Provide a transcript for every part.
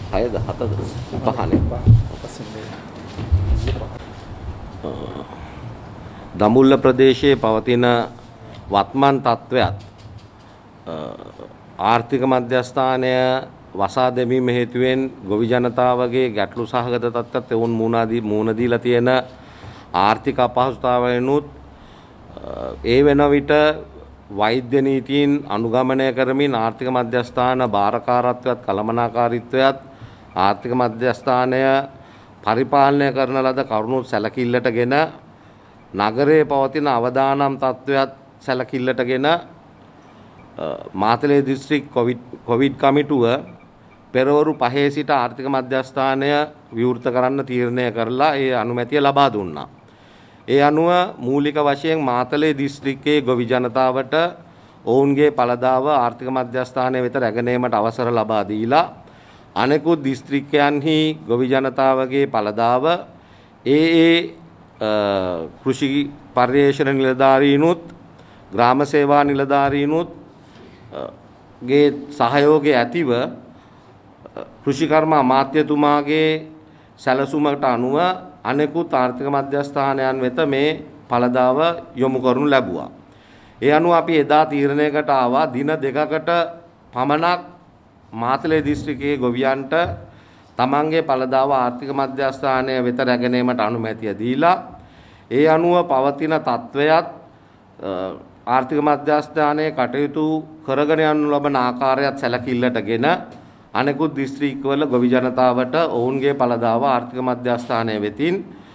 6ද 7ද 5නේ. දඹුල්ල ප්‍රදේශයේ පවතින වත්මන් තත්ත්වයත් ආර්ථික මධ්‍යස්ථානය වසා දැමීම හේතුවෙන් ගොවි ජනතාවගේ ගැටලු සහගත තත්ත්වයට එවුන් මුහුණ දීලා තියෙන ආර්ථික අපහසුතාවයනුත් ඒ වෙන විට වෛද්‍ය නීතීන් අනුගමනය කරමින් ආර්ථික මධ්‍යස්ථාන භාරකාරත්වයත් කළමනාකාරීත්වයත් ආර්ථික මධ්‍යස්ථානය පරිපාලනය කරන ලද කරුණු සැලකිල්ලටගෙන නගරයේ පවතින අවදානම් තත්ත්වයත් සැලකිල්ලටගෙන මාතලේ දිස්ත්‍රික් කොවිඩ් කමිටුව පෙරවරු 5 සිට ආර්ථික මධ්‍යස්ථානය විවෘත කරන්න තීරණය කරලා ඒ අනුමැතිය ලබා දුන්නා. ඒ අනුව මූලික වශයෙන් මාතලේ දිස්ත්‍රික්කයේ ගොවි ජනතාවට ඔවුන්ගේ පළදාව ආර්ථික මධ්‍යස්ථානය වෙත රැගෙන ඒමට අවසර ලබා දීලා අනෙකුත් දිස්ත්‍රික්කයන්හි ගොවි ජනතාවගේ පළදාව කෘෂි පර්යේෂණ නිලධාරීනුත් ග්‍රාම සේවා නිලධාරීනුත් ගේ සහයෝගය ඇතිව කෘෂිකර්ම අමාත්‍යතුමාගේ සැලසුමකට අනුව අනෙකුත් ආර්ථික මධ්‍යස්ථානයන් වෙත මේ පළදාව යොමු කරනු ලැබුවා. ඒ අනුව අපි එදා තීරණයකට ආවා දින 2කට පමණක් මාතලේ දිස්ත්‍රික්කයේ ගොවියන්ට තමන්ගේ පළදාව ආර්ථික මධ්‍යස්ථානය වෙත රැගෙන ඒමට අනුමැතිය දීලා ඒ අනුව පවතින තත්ත්වයත් ආර්ථික මධ්‍යස්ථානයේ කටයුතු කරගෙන යනු ලබන ආකාරයත් සැලකිල්ලටගෙන අනෙකුත් දිස්ත්‍රික්කවල ගොවි ජනතාවට ඔවුන්ගේ පළදාව ආර්ථික මධ්‍යස්ථානය වෙතින්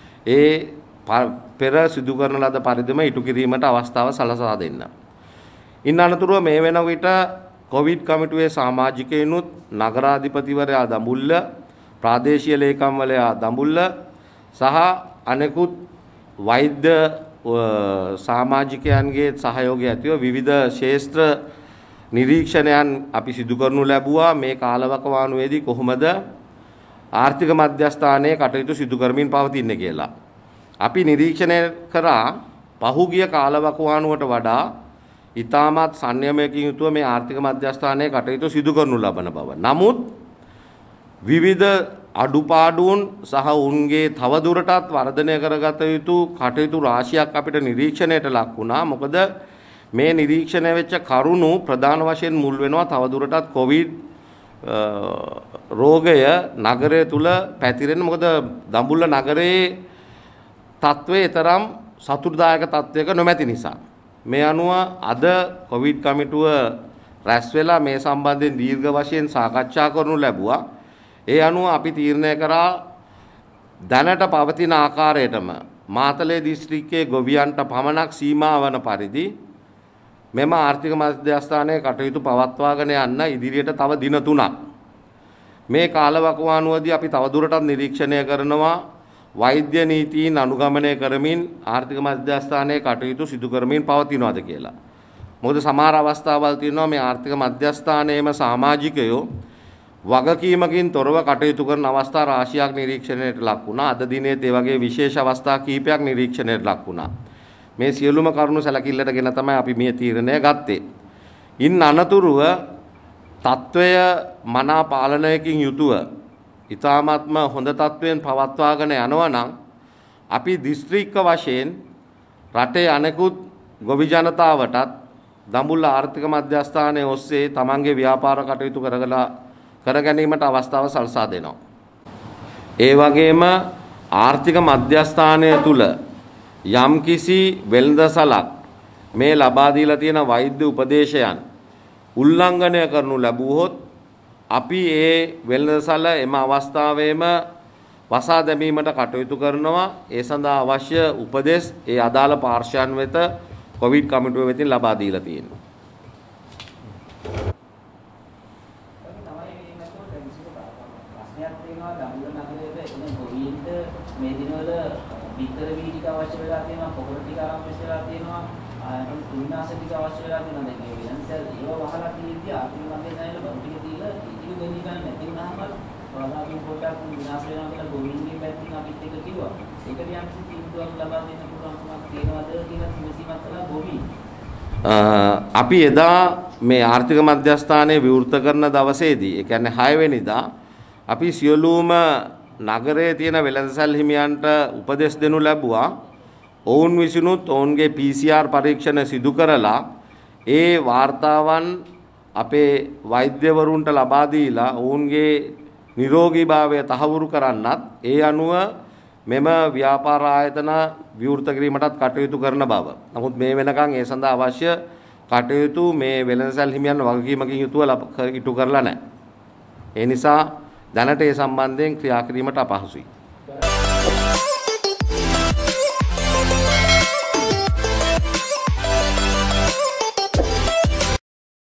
පෙර සිදු කරන ලද පරිදිම ඉටු කිරීමට අවස්ථාව සලසා දෙන්න. ඉන් අනතුරුව මේ වෙන විට කොවිඩ් කමිටුවේ සමාජිකයිනුත් නගරාධිපතිවරයා දඹුල්ල ප්‍රාදේශීය ලේකම්වරයා දඹුල්ල සහ අනෙකුත් වෛද්‍ය සමාජිකයන්ගේ සහයෝගය ඇතිව විවිධ ශාස්ත්‍ර නිරීක්ෂණයන් අපි සිදු කරනු ලැබුවා මේ කාලවකවානුවේදී කොහොමද ආර්ථික මධ්‍යස්ථානයේ කටයුතු සිදු කරමින් පවතින්නේ කියලා. අපි නිරීක්ෂණය කරා පහුගිය කාලවකවානුවට වඩා ඉතාමත් සංයමයකින් යුතුව මේ ආර්ථික මධ්‍යස්ථානයේ කටයුතු සිදු කරනු ලබන බව. නමුත් විවිධ අඩුපාඩුන් සහ උන්ගේ තවදුරටත් වර්ධනය කරගත යුතු කටයුතු රාශියක් අපිට නිරීක්ෂණයට ලක් වුණා. මොකද මේ නිරීක්ෂණය වෙච්ච කරුණු ප්‍රධාන වශයෙන් මුල් වෙනවා තවදුරටත් කොවිඩ් රෝගය නගරය තුල පැතිරෙන. මොකද දඹුල්ල නගරයේ තත්ත්වයේ තරම් සතුටුදායක තත්ත්වයක නොමැති නිසා. මේ අනුව අද කොවිඩ් කමිටුව රැස් වෙලා මේ සම්බන්ධයෙන් දීර්ඝ වශයෙන් සාකච්ඡා කරනු ලැබුවා. ඒ අනුව අපි තීරණය කරා දැනට පවතින ආකාරයටම මාතලේ දිස්ත්‍රික්කයේ ගොවියන්ට පමණක් සීමා වන පරිදි මෙම ආර්ථික මධ්‍යස්ථානයේ කටයුතු පවත්වාගෙන යන්න ඉදිරියට තව දින 3ක් මේ කාලවකවානුවේදී අපි තවදුරටත් නිරීක්ෂණය කරනවා වෛද්‍ය නීතීන් අනුගමනය කරමින් ආර්ථික මධ්‍යස්ථානයේ කටයුතු සිදු කරමින් පවතිනවාද කියලා. මොකද සමහර අවස්ථාවල් තියෙනවා මේ ආර්ථික මධ්‍යස්ථානයේම සමාජිකයෝ වගකීමකින් තොරව කටයුතු කරන අවස්ථා රාශියක් නිරීක්ෂණයට ලක් වුණා. අද දිනේත් ඒ වගේ විශේෂ අවස්ථා කිහිපයක් නිරීක්ෂණයට ලක් වුණා. මේ සියලුම කරුණු සැලකිල්ලටගෙන තමයි අපි මේ තීරණය ගත්තේ. ඉන් අනතුරුව තත්වය මනා පාලනයකින් යුතුව ඉතාමත්ම හොඳ තත්වයෙන් පවත්වාගෙන යනවා නම් අපි දිස්ත්‍රික්ක වශයෙන් රටේ අනෙකුත් ගොවි ජනතාවටත් දඹුල්ල ආර්ථික මධ්‍යස්ථානයේ ඔස්සේ තමන්ගේ ව්‍යාපාර කටයුතු කර ගැනීමට අවස්ථාව සලසා දෙනවා. ඒ වගේම ආර්ථික මධ්‍යස්ථානය තුල යම්කිසි වෙළඳසලක් මේ ලබා දීලා තියෙන වෛද්‍ය උපදේශයන් උල්ලංඝනය කරනු ලැබුවොත් අපි ඒ වෙළඳසල එම අවස්ථාවේම වසා දැමීමට කටයුතු කරනවා. ඒ සඳහා අවශ්‍ය උපදෙස් ඒ අදාළ පාර්ශ්වයන් වෙත කොවිඩ් කමිටුව වෙතින් ලබා දීලා තියෙනවා. මේ දිනවල විතර වීතික අවශ්‍ය වෙලා තියෙනවා, පොහොර ටික ආරම්භ වෙලා තියෙනවා, කුණාස ටික අවශ්‍ය වෙලා තියෙනවා. දැන් මේ වෙනසල් ඒව වහලා තියෙද්දි ආර්ථික මධ්‍යස්ථානයේ බඳු ටික දීලා ඉතිරි දෙන්නේ ගන්න නැති වුණාම ප්‍රධාන පොටක් විනාශ වෙනවා කියලා ගොවින්ගේ පැත්තෙන් අපිත් එක කිව්වා. ඒකට යම් කිසි තීන්දුවක් ලබා දෙන්න පුළුවන්කමක් තියෙනවද කියලා විමසීමක් කළා ගොවි. අපි එදා මේ ආර්ථික මධ්‍යස්ථානයේ විවෘත කරන දවසේදී ඒ කියන්නේ 6 වෙනිදා අපි සියලුම නගරයේ තියෙන වෙළඳසල් හිමියන්ට උපදෙස් දෙනු ලැබුවා. ඔවුන් විසිනුත් ඔවුන්ගේ PCR පරීක්ෂණ සිදු කරලා ඒ වාර්තාවන් අපේ වෛද්‍යවරුන්ට ලබා දීලා ඔවුන්ගේ නිරෝගීභාවය තහවුරු කරන්නත් ඒ අනුව මෙම ව්‍යාපාර ආයතන විවෘත කිරීමටත් කටයුතු කරන බව. නමුත් මේ වෙනකන් ඒ සඳහා අවශ්‍ය කටයුතු මේ වෙළඳසල් හිමියන් වගකීමකින් යුතුව ඉටු කරලා නැහැ. ඒ නිසා දැනට ඒ සම්බන්ධයෙන් ක්‍රියා කිරීමට අපහසුයි.